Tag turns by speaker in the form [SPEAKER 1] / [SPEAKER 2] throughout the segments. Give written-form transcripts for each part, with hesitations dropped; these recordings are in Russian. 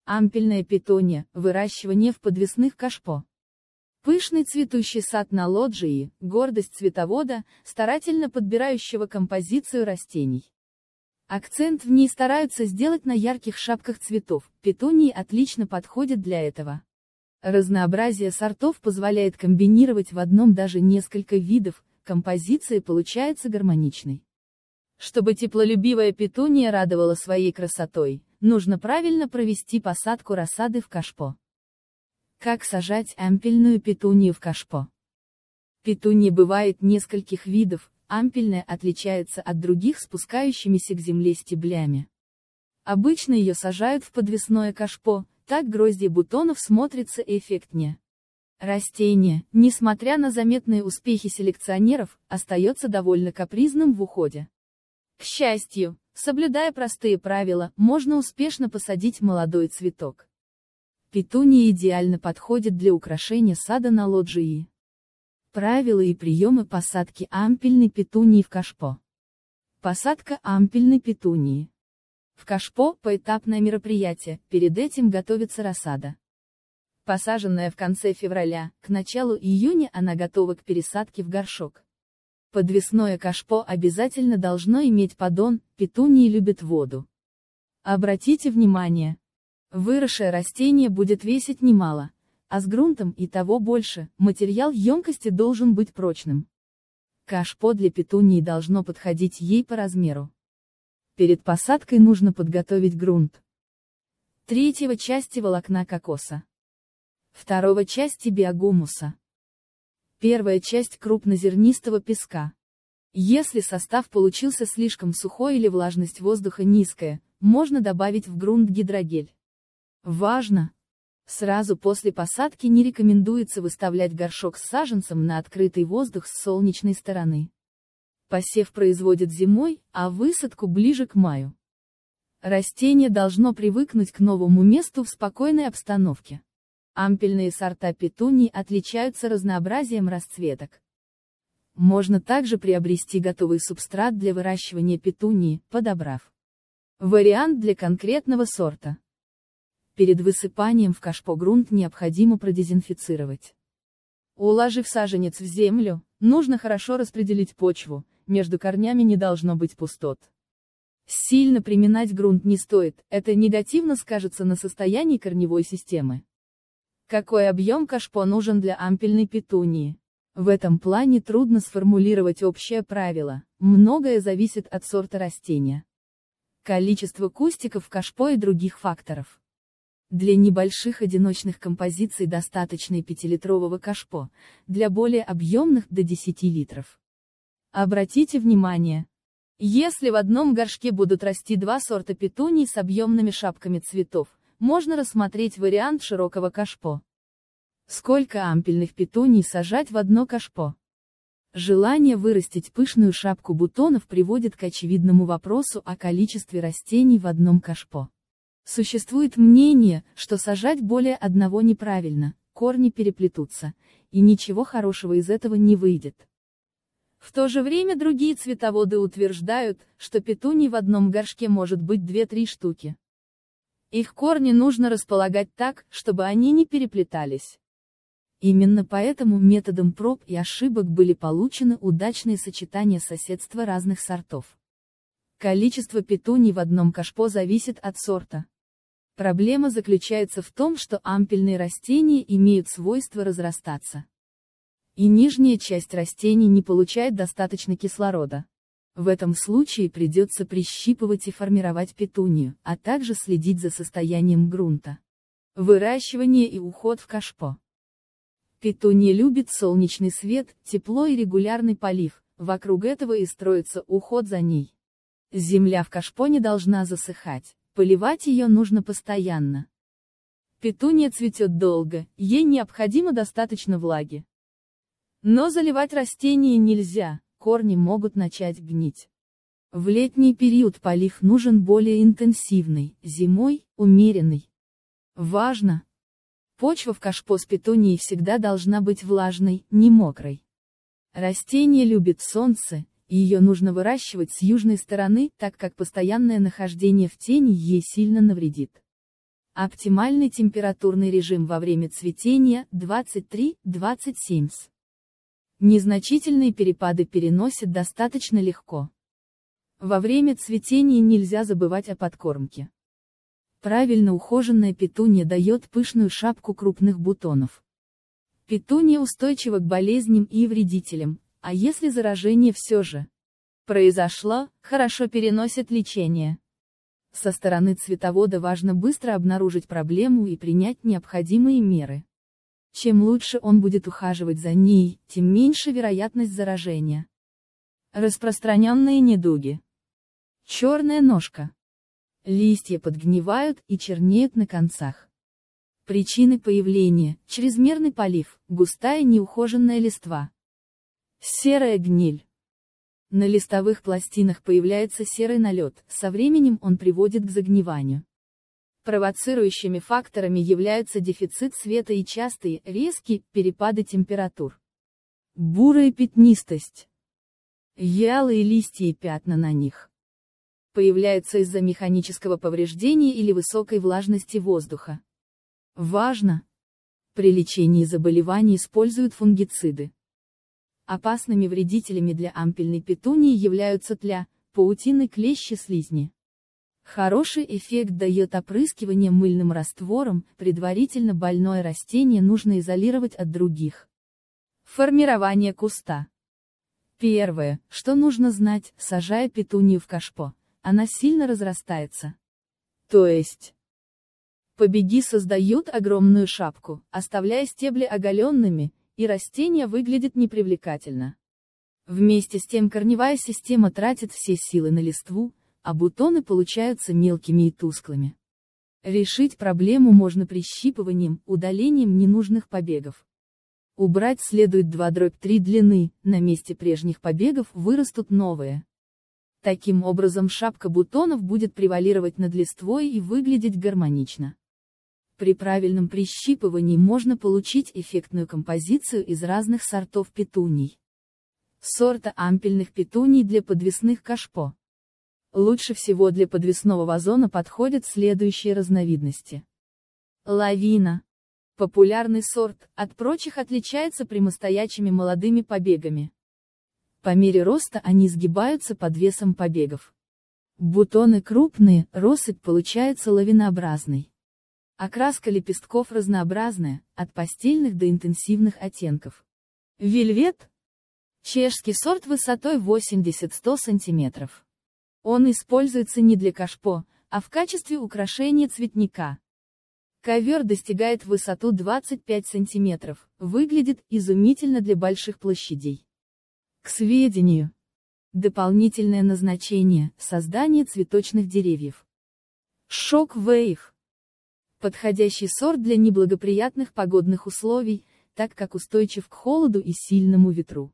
[SPEAKER 1] Ампельная петуния, выращивание в подвесных кашпо. Пышный цветущий сад на лоджии, гордость цветовода, старательно подбирающего композицию растений. Акцент в ней стараются сделать на ярких шапках цветов, петунии отлично подходят для этого. Разнообразие сортов позволяет комбинировать в одном даже несколько видов, композиция получается гармоничной. Чтобы теплолюбивая петуния радовала своей красотой, нужно правильно провести посадку рассады в кашпо. Как сажать ампельную петунию в кашпо? Петунии бывает нескольких видов, ампельная отличается от других спускающимися к земле стеблями. Обычно ее сажают в подвесное кашпо, так гроздья бутонов смотрится эффектнее. Растение, несмотря на заметные успехи селекционеров, остается довольно капризным в уходе. К счастью, соблюдая простые правила, можно успешно посадить молодой цветок. Петуния идеально подходит для украшения сада на лоджии. Правила и приемы посадки ампельной петунии в кашпо. Посадка ампельной петунии. В кашпо – поэтапное мероприятие, перед этим готовится рассада. Посаженная в конце февраля, к началу июня она готова к пересадке в горшок. Подвесное кашпо обязательно должно иметь поддон, петунии любят воду. Обратите внимание, выросшее растение будет весить немало, а с грунтом и того больше, материал емкости должен быть прочным. Кашпо для петунии должно подходить ей по размеру. Перед посадкой нужно подготовить грунт. Третьего части волокна кокоса. Второго части биогумуса. Первая часть крупнозернистого песка. Если состав получился слишком сухой или влажность воздуха низкая, можно добавить в грунт гидрогель. Важно! Сразу после посадки не рекомендуется выставлять горшок с саженцем на открытый воздух с солнечной стороны. Посев производят зимой, а высадку ближе к маю. Растение должно привыкнуть к новому месту в спокойной обстановке. Ампельные сорта петуний отличаются разнообразием расцветок. Можно также приобрести готовый субстрат для выращивания петунии, подобрав вариант для конкретного сорта. Перед высыпанием в кашпо грунт необходимо продезинфицировать. Уложив саженец в землю, нужно хорошо распределить почву, между корнями не должно быть пустот. Сильно приминать грунт не стоит, это негативно скажется на состоянии корневой системы. Какой объем кашпо нужен для ампельной петунии? В этом плане трудно сформулировать общее правило, многое зависит от сорта растения, количества кустиков в кашпо и других факторов. Для небольших одиночных композиций достаточно 5-литрового кашпо, для более объемных до 10 литров. Обратите внимание, если в одном горшке будут расти два сорта петуний с объемными шапками цветов, можно рассмотреть вариант широкого кашпо. Сколько ампельных петуний сажать в одно кашпо? Желание вырастить пышную шапку бутонов приводит к очевидному вопросу о количестве растений в одном кашпо. Существует мнение, что сажать более одного неправильно, корни переплетутся, и ничего хорошего из этого не выйдет. В то же время другие цветоводы утверждают, что петуний в одном горшке может быть 2-3 штуки. Их корни нужно располагать так, чтобы они не переплетались. Именно поэтому методом проб и ошибок были получены удачные сочетания соседства разных сортов. Количество петуний в одном кашпо зависит от сорта. Проблема заключается в том, что ампельные растения имеют свойство разрастаться. И нижняя часть растений не получает достаточно кислорода. В этом случае придется прищипывать и формировать петунию, а также следить за состоянием грунта. Выращивание и уход в кашпо. Петуния любит солнечный свет, тепло и регулярный полив, вокруг этого и строится уход за ней. Земля в кашпо не должна засыхать, поливать ее нужно постоянно. Петуния цветет долго, ей необходимо достаточно влаги. Но заливать растения нельзя, корни могут начать гнить. В летний период полив нужен более интенсивный, зимой – умеренный. Важно! Почва в кашпо с петунией всегда должна быть влажной, не мокрой. Растение любит солнце, и ее нужно выращивать с южной стороны, так как постоянное нахождение в тени ей сильно навредит. Оптимальный температурный режим во время цветения – 23-27 С. Незначительные перепады переносят достаточно легко. Во время цветения нельзя забывать о подкормке. Правильно ухоженная петуния дает пышную шапку крупных бутонов. Петуния устойчива к болезням и вредителям, а если заражение все же произошло, хорошо переносит лечение. Со стороны цветовода важно быстро обнаружить проблему и принять необходимые меры. Чем лучше он будет ухаживать за ней, тем меньше вероятность заражения. Распространенные недуги. Черная ножка. Листья подгнивают и чернеют на концах. Причины появления – чрезмерный полив, густая неухоженная листва. Серая гниль. На листовых пластинах появляется серый налет, со временем он приводит к загниванию. Провоцирующими факторами являются дефицит света и частые, резкие, перепады температур. Бурая пятнистость. Вялые листья и пятна на них. Появляются из-за механического повреждения или высокой влажности воздуха. Важно! При лечении заболеваний используют фунгициды. Опасными вредителями для ампельной петунии являются тля, паутины, клещи, слизни. Хороший эффект дает опрыскивание мыльным раствором, предварительно больное растение нужно изолировать от других. Формирование куста. Первое, что нужно знать, сажая петунию в кашпо, она сильно разрастается. То есть, побеги создают огромную шапку, оставляя стебли оголенными, и растение выглядит непривлекательно. Вместе с тем корневая система тратит все силы на листву, а бутоны получаются мелкими и тусклыми. Решить проблему можно прищипыванием, удалением ненужных побегов. Убрать следует 2/3 длины, на месте прежних побегов вырастут новые. Таким образом шапка бутонов будет превалировать над листвой и выглядеть гармонично. При правильном прищипывании можно получить эффектную композицию из разных сортов петуний. Сорта ампельных петуний для подвесных кашпо. Лучше всего для подвесного вазона подходят следующие разновидности. Лавина. Популярный сорт, от прочих отличается прямостоячими молодыми побегами. По мере роста они сгибаются под весом побегов. Бутоны крупные, россыпь получается лавинообразной. Окраска лепестков разнообразная, от пастельных до интенсивных оттенков. Вельвет. Чешский сорт высотой 80-100 см. Он используется не для кашпо, а в качестве украшения цветника. Ковер достигает высоту 25 см, выглядит изумительно для больших площадей. К сведению. Дополнительное назначение – создание цветочных деревьев. Шок-вейв. Подходящий сорт для неблагоприятных погодных условий, так как устойчив к холоду и сильному ветру.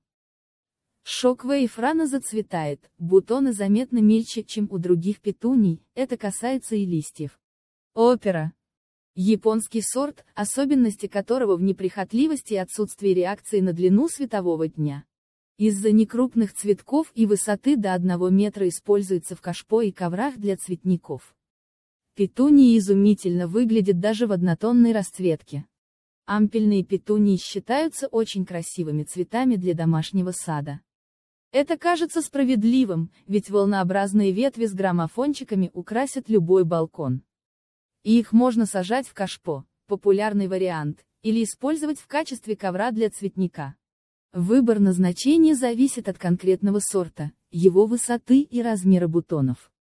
[SPEAKER 1] Шок-вейв рано зацветает, бутоны заметно мельче, чем у других петуний, это касается и листьев. Опера. Японский сорт, особенности которого в неприхотливости и отсутствии реакции на длину светового дня. Из-за некрупных цветков и высоты до 1 метра используется в кашпо и коврах для цветников. Петунии изумительно выглядят даже в однотонной расцветке. Ампельные петунии считаются очень красивыми цветами для домашнего сада. Это кажется справедливым, ведь волнообразные ветви с граммофончиками украсят любой балкон. И их можно сажать в кашпо, популярный вариант, или использовать в качестве ковра для цветника. Выбор назначения зависит от конкретного сорта, его высоты и размера бутонов.